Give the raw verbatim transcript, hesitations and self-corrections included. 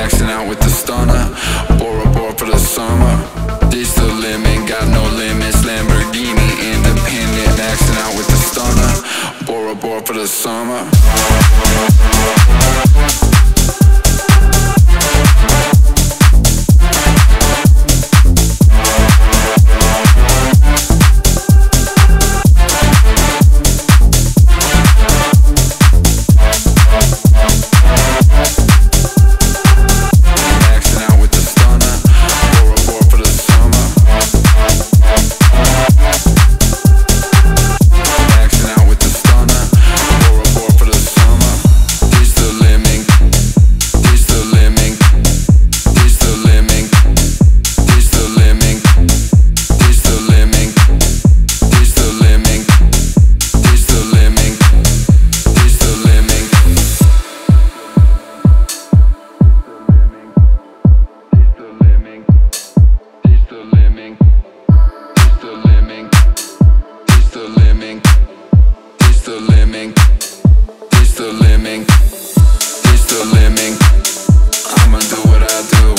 maxing out with the stunner. Bora Bora for the summer. This the limit, got no limits. Lamborghini independent, maxing out with the stunner. Bora Bora for the summer. It's the limit, it's the limit. I'ma do what I do.